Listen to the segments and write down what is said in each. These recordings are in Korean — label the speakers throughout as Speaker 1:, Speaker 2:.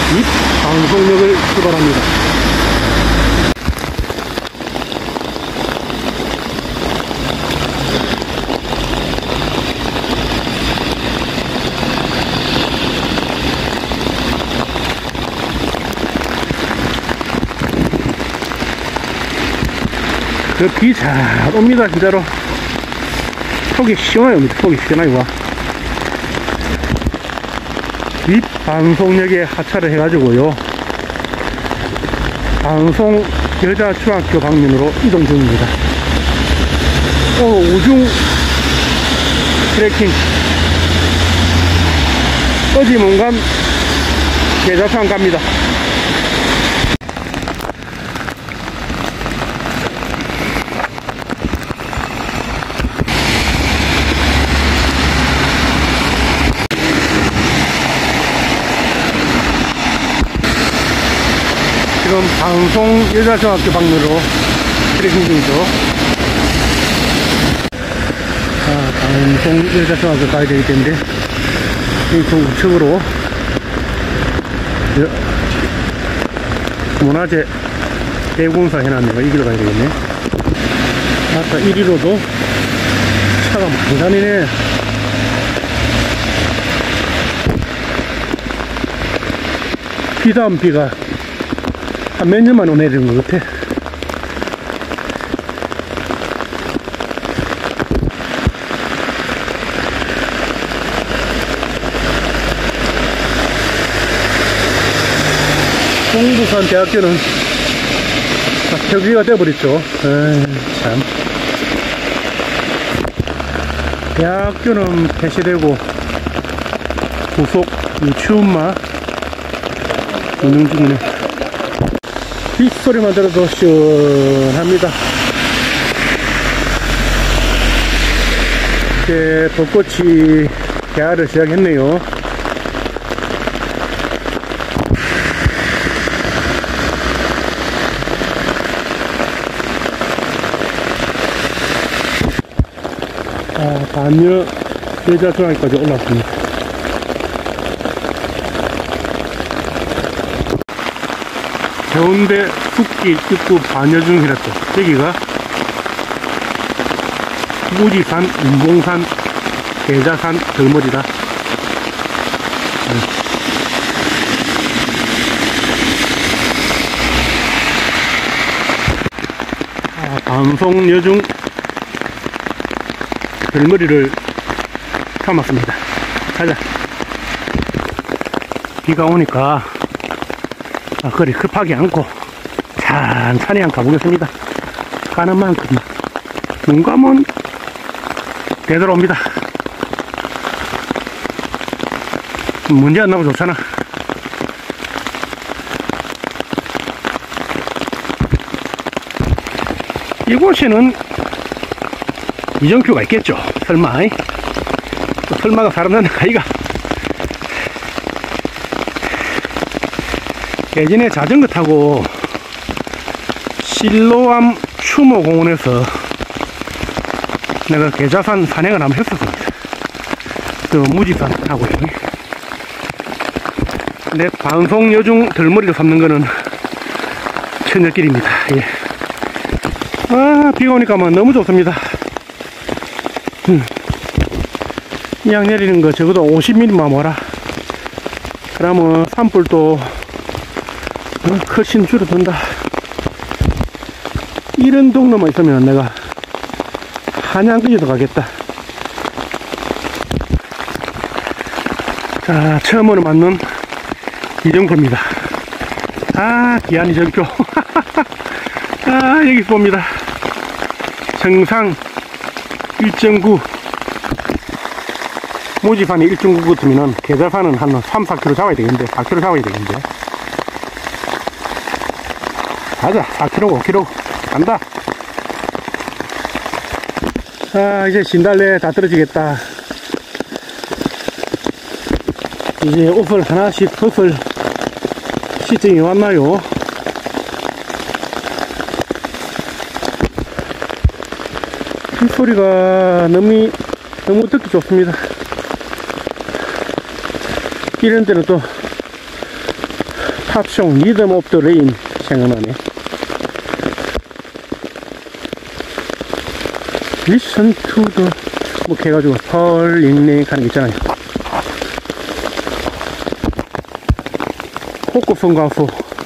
Speaker 1: 방송역을 출발합니다. 그 비 잘 옵니다. 진짜로 속이 시원해요. 속이 시원하게 와. 윗 방송역에 하차를 해가지고요, 방송 여자중학교 방면으로 이동 중입니다. 우중 트레킹 어지문감 계좌산 갑니다. 지금 방송 여자중학교 방면으로 트레킹 중이죠. 방송 여자중학교 가야 되기 때문에 좀 우측으로 문화재 대공사 해놨네요. 이 길로 가야 되겠네. 아까 이리로도 차가 많이 다니네. 비다운 비가 한 몇 년 만에 내리는 것 같아. 동부산 대학교는 폐기가 되어버렸죠. 참. 대학교는 폐쇄되고 부속 유치원만 운영 중이네. 빗소리만 들어도 시원합니다. 이제 벚꽃이 개화를 시작했네요. 반여 여자중학교까지 올라왔습니다. 해운대 숲길 입구 반여중이랬죠. 여기가 무지산, 운봉산, 계자산, 들머리다. 방송여중 들머리를 삼았습니다. 가자. 비가 오니까 거리 급하게 않고 천천히 한번 가보겠습니다. 가는 만큼 눈 감으면 되돌아옵니다. 문제 안 나면 좋잖아. 이곳에는 이정표가 있겠죠. 설마. 또 설마가 사람 낳는 아이가. 예전에 자전거 타고 실로암 추모공원에서 내가 계좌산 산행을 한번 했었습니다. 그 무지산하고요. 근데 방송여중 들머리로 삼는 거는 천여길입니다. 예. 비가 오니까 너무 좋습니다. 이양 내리는 거 적어도 50mm만 와라. 그러면 산불도 훨씬 줄어든다. 이런 동네만 있으면 내가 한양까지도 가겠다. 자, 처음으로 맞는 이정표입니다. 귀한 이정표. 여기 봅니다. 정상 1.9, 무지산이 1.9 같으면은 계절산은 한 3, 4km 잡아야 되겠는데, 4km 잡아야 되겠는데. 가자. 4km, 5km 간다. 이제 진달래 다 떨어지겠다. 이제 옷을 하나씩 벗을 시점이 왔나요? 이 소리가 너무 듣기 좋습니다. 이런 때는 또 팝송 리듬 오브 더 레인 생각나네. Listen to the 뭐 이렇게 해가지고 펄링 레인 하는 거 있잖아요. 호구풍 가수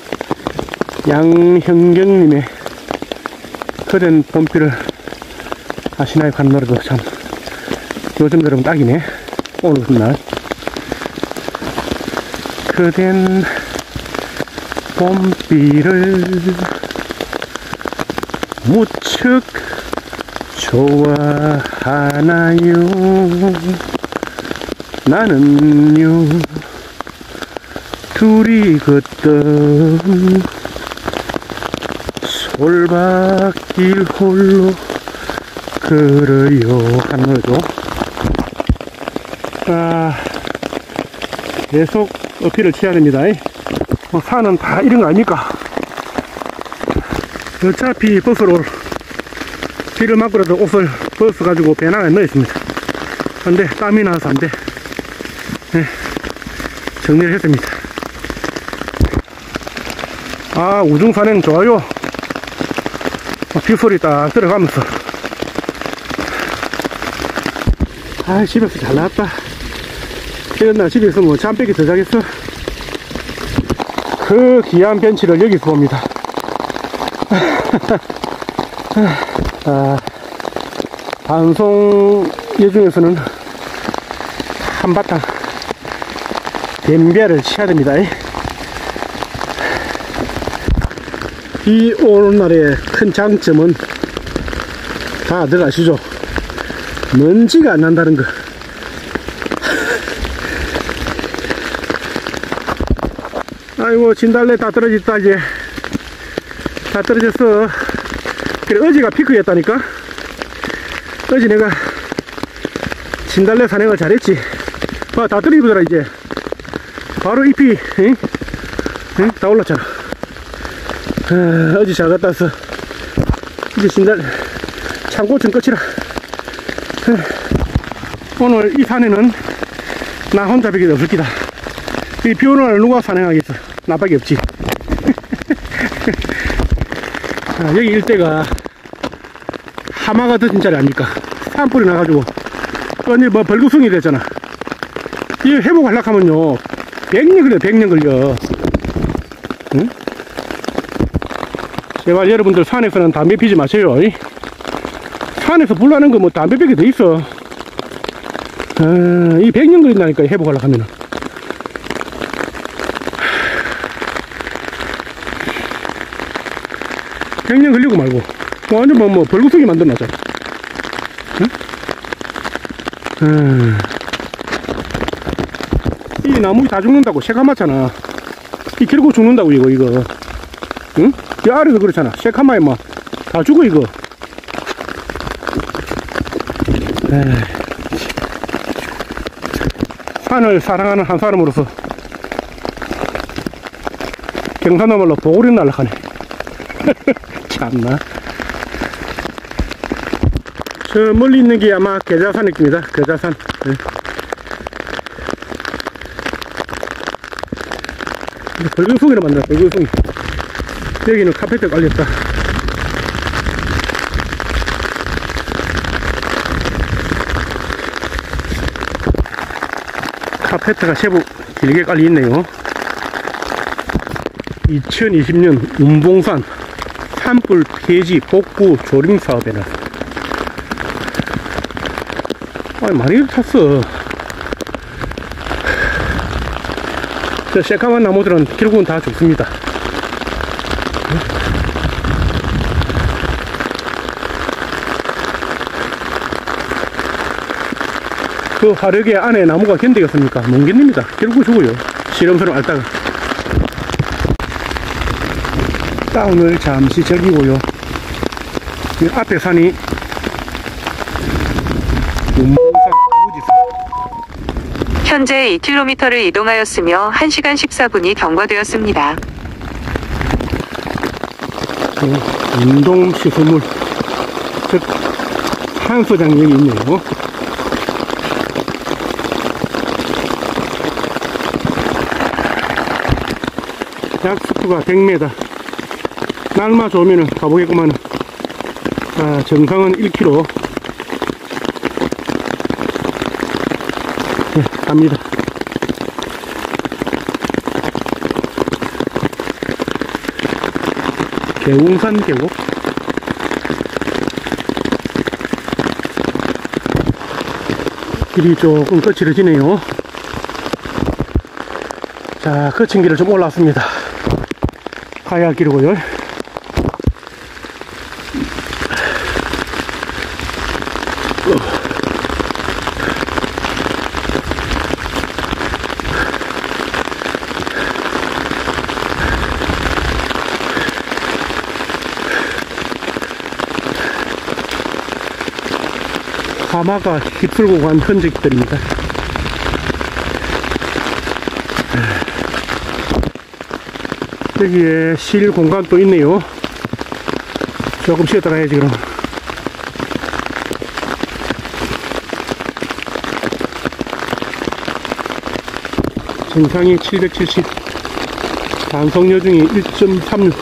Speaker 1: 양현경님의 그댄 봄비를 아시나요? 간 노래도 참 요즘 들으면 딱이네. 오늘 같은 날 그댄 봄비를 무척 좋아하나요? 나는요 둘이 걷던 솔밭길 홀로 걸어요 하는 노래죠. 아, 계속 어필을 취해야 됩니다. 뭐 산은 다 이런 거 아닙니까? 어차피 버스로 비를 맞고라도 옷을 벗어가지고 배낭에 넣어 있습니다. 근데 땀이 나서 안 돼. 네, 정리를 했습니다. 아, 우중산행 좋아요. 빗소리 딱 들어가면서. 아, 집에서 잘 나왔다. 이런 날 집에 있으면 잠 빼기 더 자겠어. 그 귀한 벤치를 여기서 봅니다. 아, 방송 예중에서는 한바탕 댐벼를 쳐야 됩니다. 비 오는 날의 큰 장점은 다들 아시죠? 먼지가 안 난다는 거. 아이고, 진달래 다 떨어졌다. 이제 다 떨어졌어. 그래, 어제가 피크였다니까. 어제 내가 진달래 산행을 잘했지. 봐, 다 떨어지더라. 이제 바로 잎이 응? 응? 다 올랐잖아. 어제 잘 갔다 왔어. 이제 진달래 참고좀 끝이라. 오늘 이 산에는 나 혼자 뵈기도 없을 기다. 이 비 오는 날 누가 산행하겠어? 나밖에 없지. 아, 여기 일대가 하마가 드신 자리 아닙니까? 산불이 나가지고 완전 뭐 벌구성이 됐잖아. 이거 회복하려고 하면요 100년 걸려. 100년 걸려. 응? 제발 여러분들 산에서는 담배 피지 마세요. 산에서 불 나는 거 뭐 담배 피게 돼 있어. 이 100년 걸린다니까 회복하려고 하면은. 백년 걸리고 말고 완전 뭐 벌구성이 만들어놨잖아. 응? 이 나무 다 죽는다고 새카맣잖아. 이 결국 죽는다고 이거. 응? 이 아래도 그렇잖아. 새카마에 막 다 죽어 이거. 에이. 산을 사랑하는 한 사람으로서 경산나물로 보고리 날라가네. 참나. 저 멀리 있는 게 아마 계자산 입니다. 계자산. 네. 벌금송이로 만들어. 벌금송이. 여기는 카페트 깔렸다. 카페트가 제법 길게 깔려있네요. 2020년 운봉산 산불 폐지 복구 조림 사업에 나서. 아니, 많이 탔어. 저 새까만 나무들은 결국은 다 죽습니다. 그 화력에 안에 나무가 견디겠습니까? 못 견딥니다. 결국 죽어요. 실험처럼 앓다가. 다운을 잠시 저기고요. 이 앞에 산이 운봉산 우지산.
Speaker 2: 현재 2km를 이동하였으며 1시간 14분이 경과되었습니다.
Speaker 1: 운동시설물, 즉 한소장이 여기 있네요. 약수프가 100m. 날만 좋으면 가보겠구만. 자, 정상은 1km. 네, 갑니다. 개웅산 계곡. 길이 조금 거칠어지네요. 자, 거친 길을 좀 올라왔습니다. 가야 길이고요. 하마가 휩쓸고 간 흔적들입니다. 여기에 쉴 공간도 있네요. 조금 쉬었다 가야지 그럼. 정상이 770, 단속 여중이 1.36.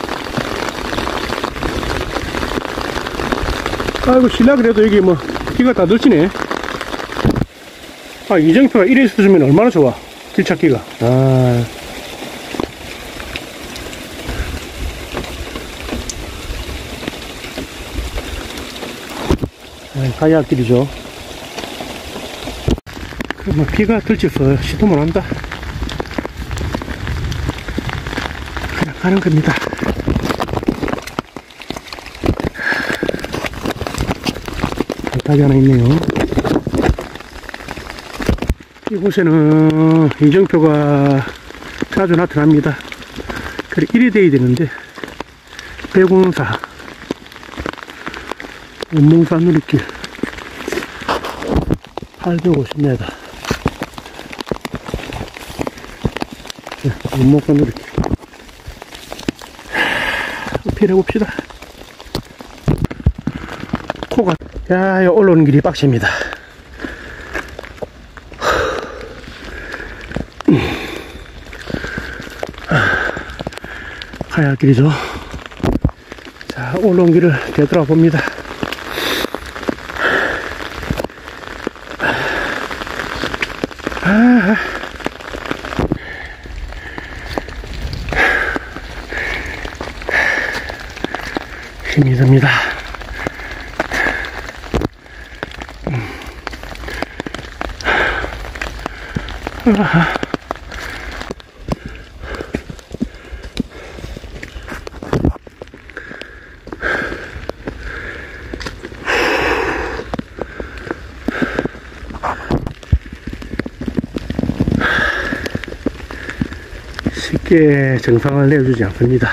Speaker 1: 아이고, 실라 그래도 여기 뭐 비가 다 들치네. 아, 이정표가 이래 있어주면 얼마나 좋아, 길 찾기가. 아, 가야 할 길이죠. 그럼 비가 들쳐서 시도 못한다. 그냥 가는 겁니다. 바닥이 하나 있네요. 이곳에는 이정표가 자주 나타납니다. 그래, 이래 돼야 되는데, 백운사, 운몽산 누리길, 850m. 네, 운몽산 누리길. 피해봅시다. 코가, 야, 올라오는 길이 빡십니다. 가야 할 길이죠. 자, 올라온 길을 되돌아봅니다. 힘이 듭니다. 쉽게 정상을 내어주지 않습니다.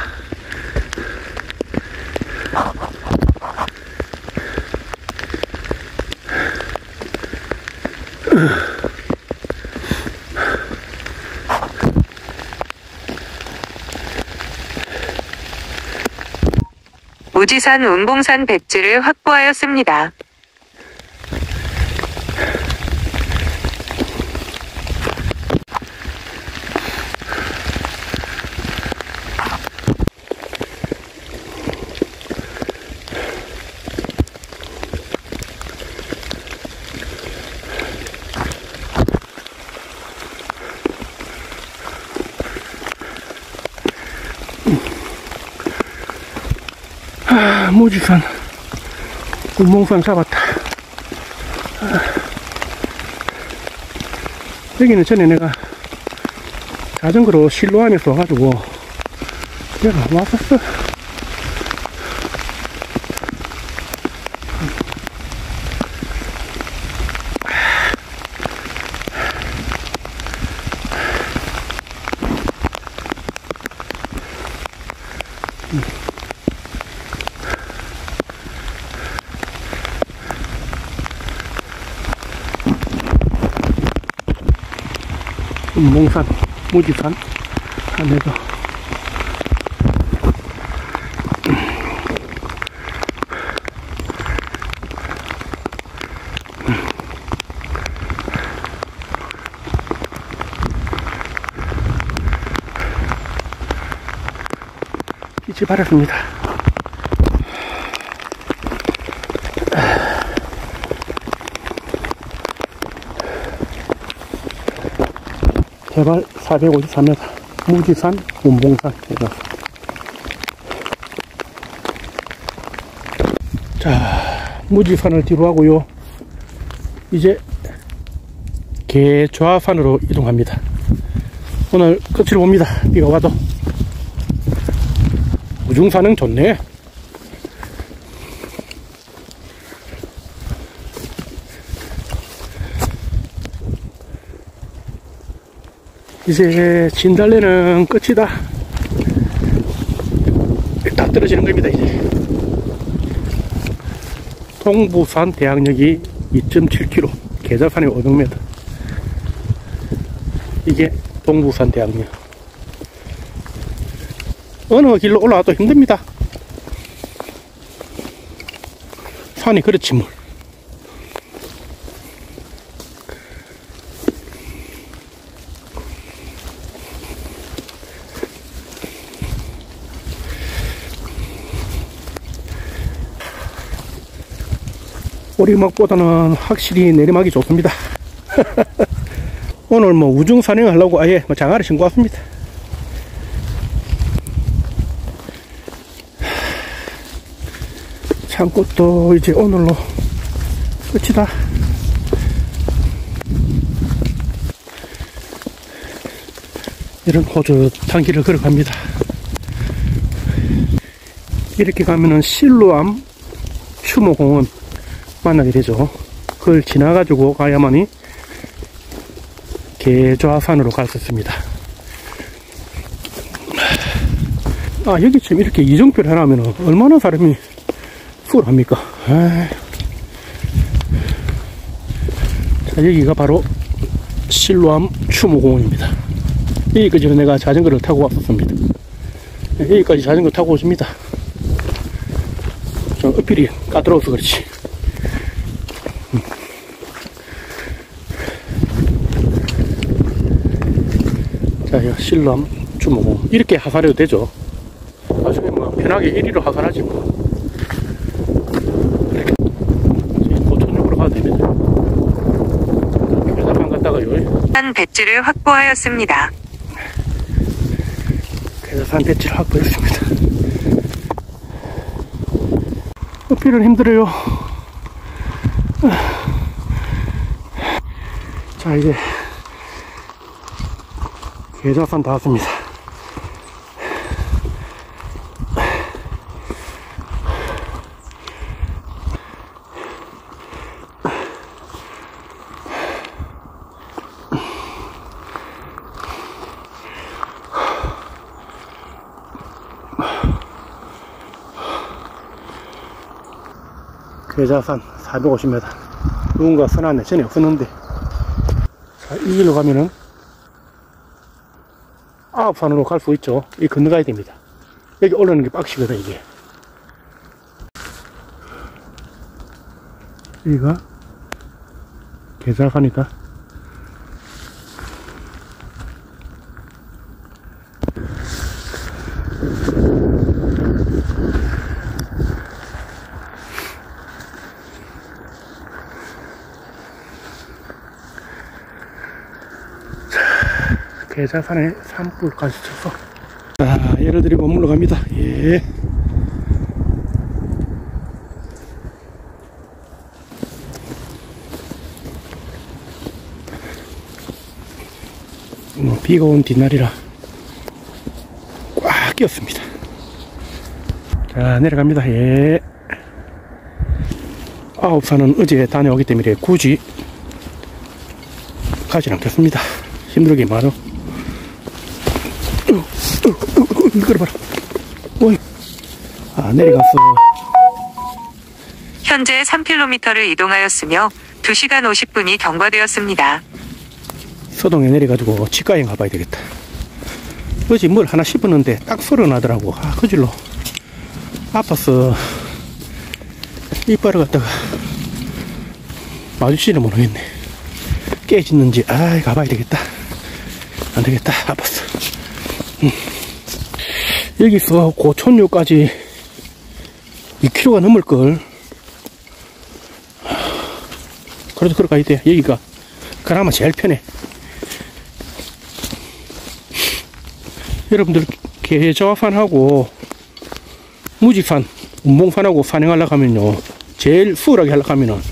Speaker 2: 무지산 운봉산 백지를 확보하였습니다.
Speaker 1: 무지산 운봉산 잡았다. 여기는 전에 내가 자전거로 실로안에서 와가지고 내가 왔었어. 운봉산, 무지산 안에도 빛이 바랬습니다. 해발 453m, 무지산 운봉산. 자, 무지산을 뒤로 하고요. 이제 개좌산으로 이동합니다. 오늘 끝을 봅니다. 비가 와도. 우중산은 좋네. 이제 진달래는 끝이다. 다 떨어지는 겁니다. 이제 동부산 대학역이 2.7km, 계좌산이 500m. 이게 동부산 대학역. 어느 길로 올라와도 힘듭니다. 산이 그렇지 뭘. 오리막보다는 확실히 내리막이 좋습니다. 오늘 뭐 우중 산행하려고 아예 장화를 신고 왔습니다. 산꽃도 이제 오늘로 끝이다. 이런 호젓한 길을 걸어갑니다. 이렇게 가면은 실루암 추모공원 만나게 되죠. 그걸 지나가지고 가야만이 개좌산으로 갈 수 있습니다. 아, 여기 지금 이렇게 이정표를 해놓으면 얼마나 사람이 수월합니까? 자, 여기가 바로 실루암 추모공원입니다. 여기까지 내가 자전거를 타고 왔었습니다. 여기까지 자전거 타고 오십니다. 좀 어필이 까다로워서 그렇지. 자, 실루암 추모공원. 이렇게 하산해도 되죠. 나중에 뭐 편하게 이리로 하산하지 뭐. 이렇게 고천역으로 가도 됩니다. 계산판 갔다가요.
Speaker 2: 산 배지를 확보하였습니다.
Speaker 1: 계산 배지를 확보했습니다. 어필은 힘들어요. 자, 이제 계좌산 다 왔습니다. 계좌산 450m. 누군가 써놨네. 전에 없었는데. 자, 이 길로 가면은 아홉산으로 갈 수 있죠. 이 건너가야 됩니다. 여기 올라오는 게 빡시거든, 이게. 여기가 계좌산이다. 계좌산에 산불까지 쳐서. 자, 예를 들어 머물러 갑니다. 예. 비가 온 뒷날이라 꽉 끼었습니다. 자, 내려갑니다. 예. 아홉산은 어제 다녀오기 때문에 굳이 가진 않겠습니다. 힘들게 말어. 끌어봐라. 오이. 아, 내려갔어.
Speaker 2: 현재 3km를 이동하였으며 2시간 50분이 경과되었습니다.
Speaker 1: 서동에 내려가지고 치과에 가봐야 되겠다. 어제 뭘 하나 씹었는데 딱 소리 나더라고. 아, 그 줄로 아파서 이빨을 갖다가 마주치는 모르겠네. 깨지는지. 아, 가봐야 되겠다. 안 되겠다. 아팠어. 여기서 고촌역까지 2km가 넘을걸. 그래도 걸어가야 돼. 여기가 그나마 제일 편해. 여러분들 계좌산하고 무지산, 운봉산하고 산행하려고 하면요, 제일 수월하게 하려고 하면은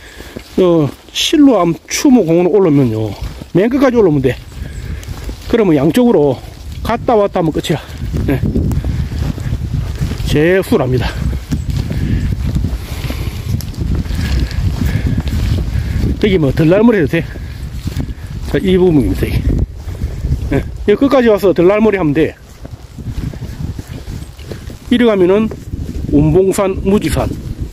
Speaker 1: 실로암 추모공원을 올라오면요, 맨 끝까지 올라오면 돼. 그러면 양쪽으로 갔다 왔다 하면 끝이야. 네. 제일 수월합니다. 여기 뭐 들날머리 해도 돼. 자, 이 부분입니다. 여기. 네. 여기 끝까지 와서 들날머리 하면 돼. 이리 가면은 운봉산, 무지산.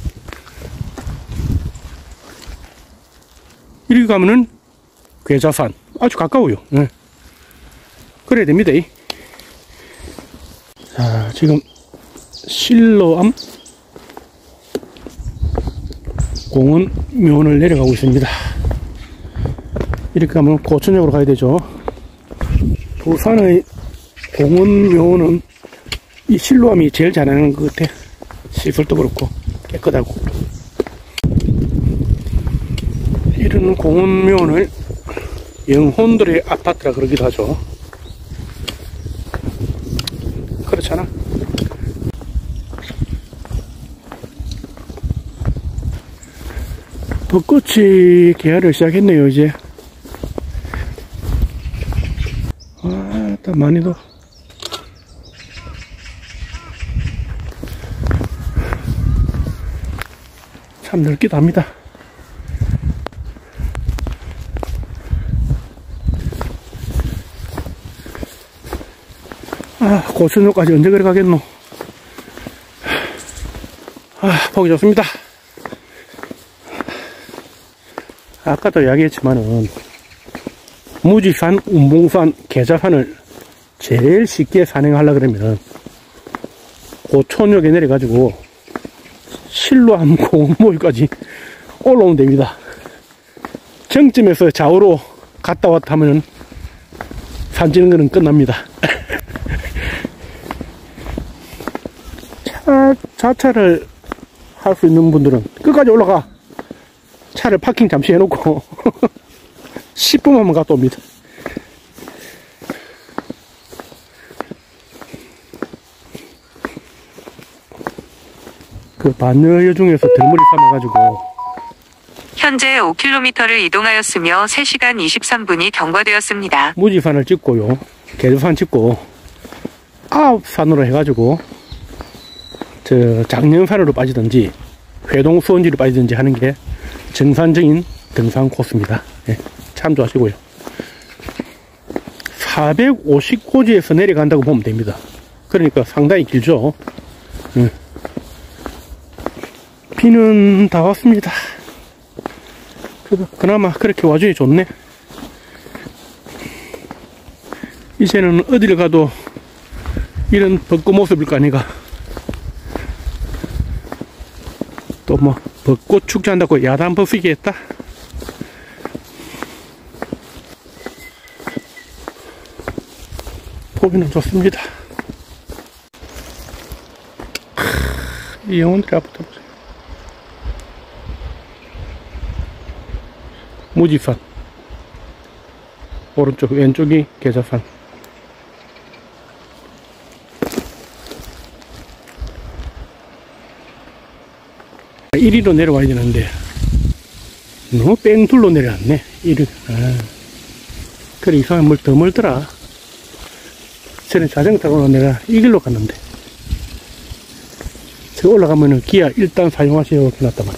Speaker 1: 이리 가면은 괴자산. 아주 가까워요. 네. 그래야 됩니다. 자, 지금 실로암 공원 묘원을 내려가고 있습니다. 이렇게 가면 고천역으로 가야 되죠. 부산의 공원 묘원은 이 실로암이 제일 잘하는 것 같아. 시설도 그렇고 깨끗하고. 이런 공원 묘원을 영혼들의 아파트라 그러기도 하죠. 그렇잖아. 벚꽃이 개화를 시작했네요. 이제 또 많이도 참 넓기도 합니다. 고천역까지 언제 그래 가겠노. 보기 좋습니다. 아까도 이야기했지만은 무지산, 운봉산, 괴자산을 제일 쉽게 산행하려고 그러면 고촌역에 내려가지고 실로암 공원모까지 올라오면 됩니다. 정점에서 좌우로 갔다 왔다 하면 산 지는 거는 끝납니다. 자차를 할 수 있는 분들은 끝까지 올라가. 차를 파킹 잠시 해놓고 10분만 갔다 옵니다. 그 반여여 중에서 덜머리 삼아가지고
Speaker 2: 현재 5km를 이동하였으며 3시간 23분이 경과되었습니다.
Speaker 1: 무지산을 찍고요, 계조산 찍고 아홉산으로 해가지고 저 장령산으로 빠지든지 회동 수원지로 빠지든지 하는 게 정상적인 등산 코스입니다. 예, 참조하시고요. 450고지에서 내려간다고 보면 됩니다. 그러니까 상당히 길죠. 비는 다 왔습니다. 그래도 그나마 그렇게 와주니 좋네. 이제는 어디를 가도 이런 벚꽃 모습일 거 아니가. 또 뭐 벚꽃 축제한다고 야단 벗기게 했다. 보기는 좋습니다. 이 영혼들이 앞부터 보세요. 무지산, 오른쪽 왼쪽이 괴자산. 이리로 내려와야 되는데 너무 뺑둘로 내려왔네. 그래, 이상한 뭘 더 멀더라. 저는 자전거 타고 내가 이 길로 갔는데 저 올라가면은 기아 일단 사용하세요 해놨다만.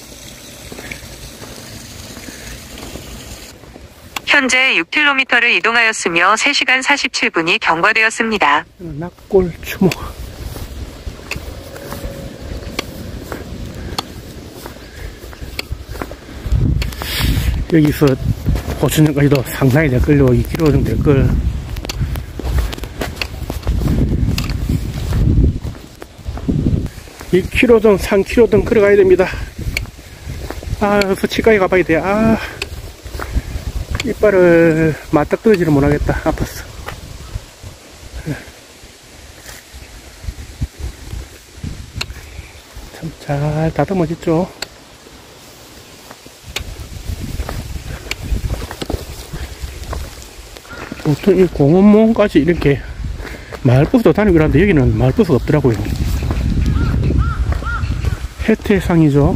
Speaker 2: 현재 6km를 이동하였으며 3시간 47분이 경과되었습니다.
Speaker 1: 낙골 추모. 여기서 고천역까지도 상당히 될걸요. 2km 정도 될걸. 이 2km든 3km든 걸어가야 됩니다. 수치까지 가봐야 돼. 이빨을 맞닥뜨리지를 못하겠다. 아팠어. 참 잘 다듬어졌죠. 보통 이 공원몽까지 이렇게 마을버스도 다니고 하는데 여기는 마을버스가 없더라고요. 해태상이죠.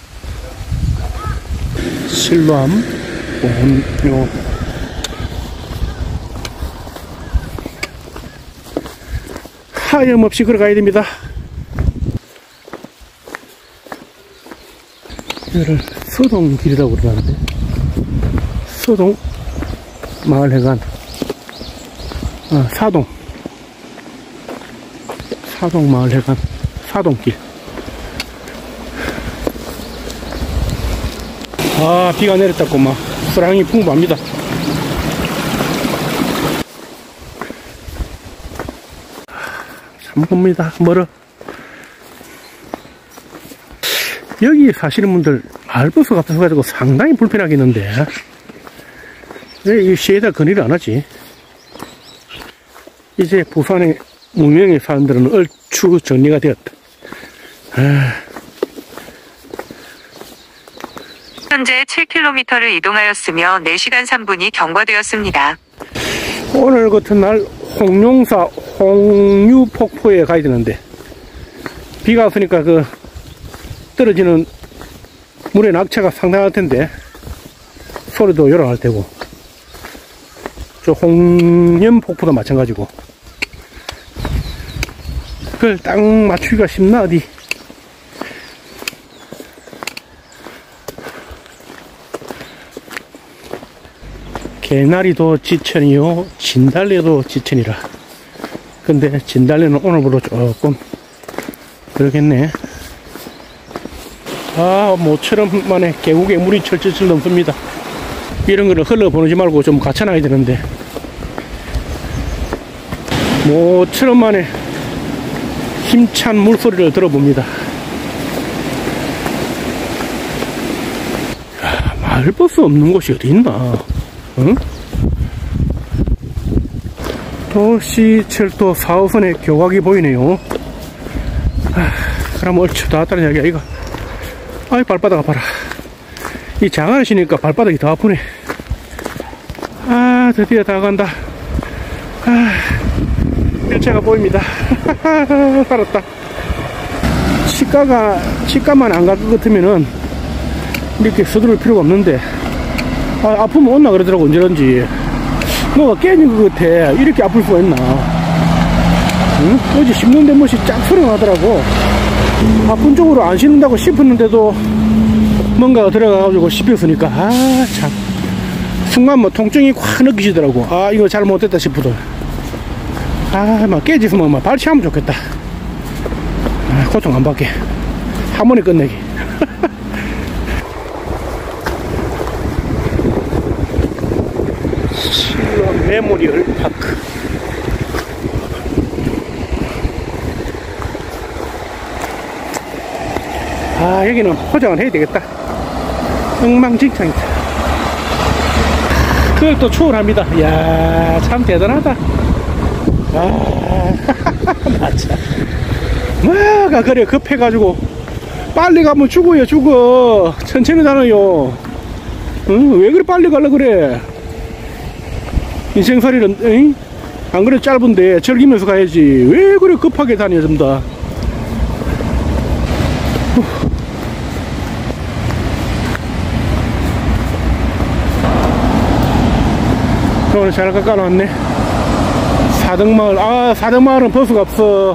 Speaker 1: 실로암 공원요. 하염없이 걸어가야 됩니다. 여기를 서동길이라고 그러는데, 서동 마을회관, 사동 마을회관, 사동길. 아, 비가 내렸다고 막 수랑이 풍부합니다. 참 봅니다. 멀어. 여기 사시는 분들 마을버스가 없어가지고 상당히 불편하겠는데 왜 이 시에다 건의를 안 하지? 이제 부산의 무명의 사람들은 얼추 정리가 되었다.
Speaker 2: 현재 7km를 이동하였으며 4시간 3분이 경과되었습니다.
Speaker 1: 오늘 같은 날 홍룡사 홍유폭포에 가야 되는데 비가 왔으니까 그 떨어지는 물의 낙차가 상당할 텐데 소리도 요란할 테고, 저 홍연폭포도 마찬가지고. 그걸 딱 맞추기가 쉽나 어디. 개나리도 지천이요, 진달래도 지천이라. 근데 진달래는 오늘부로 조금 그러겠네. 아, 모처럼 만에 계곡에 물이 철철철 넘습니다. 이런 거를 흘러보내지 말고 좀 갖춰놔야 되는데, 모처럼 만에 힘찬 물소리를 들어봅니다. 야, 마을버스 없는 곳이 어디 있나? 응? 도시철도 4호선의 교각이 보이네요. 그럼 얼추 다 왔다는 이야기 아이가. 아이, 발바닥 아파라. 이 장화를 신으니까 발바닥이 더 아프네. 아, 드디어 다 간다. 아, 열차가 보입니다. 살았다. 치과만 안 갈 것 같으면은 이렇게 서두를 필요가 없는데, 아, 아프면 온나 그러더라고. 언제든지 뭐가 깨진 것 같아. 이렇게 아플 수가 있나. 응? 어제 씹는데 멋이 쫙 소리가 나더라고. 아픈 쪽으로 안 씹는다고 씹었는데도 뭔가가 들어가가지고 씹혔으니까, 아, 참. 순간 뭐 통증이 확 느끼시더라고. 아, 이거 잘못됐다 싶어도. 아, 막 깨지으면 막 발치하면 좋겠다. 아, 고통 안 받게. 한 번에 끝내기. 실로 메모리얼 파크. 아, 여기는 포장을 해야 되겠다. 엉망진창이다. 그걸 또 추월합니다. 이야, 참 대단하다. 아, 맞아. 뭐가 그래, 급해가지고. 빨리 가면 죽어요, 죽어. 천천히 다녀요. 응? 왜 그래, 빨리 가려 그래. 인생살이는, 응? 안 그래, 짧은데 즐기면서 가야지. 왜 그래, 급하게 다녀, 좀 더. 오늘 잘 깎아놨네. 사등마을. 아, 사등마을은 버스가 없어.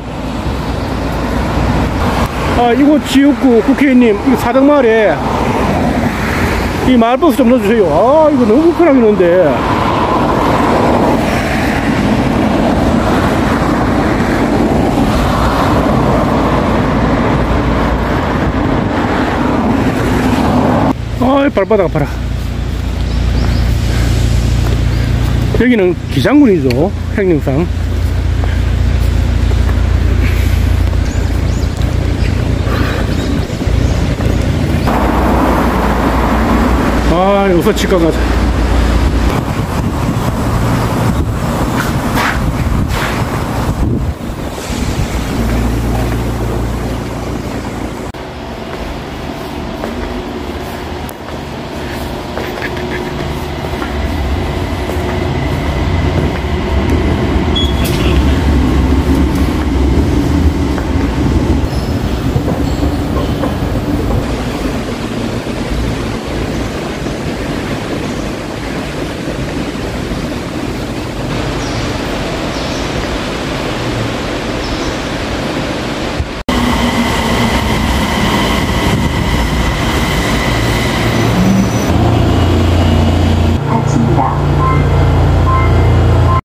Speaker 1: 아, 이곳 지역구 국회의원님, 이 사등마을에 이 마을버스 좀 넣어주세요. 아, 이거 너무 불편하게 넣는데. 아, 발바닥 아파라. 여기는 기장군이죠, 행령상. 아, 여기서 치과 가자.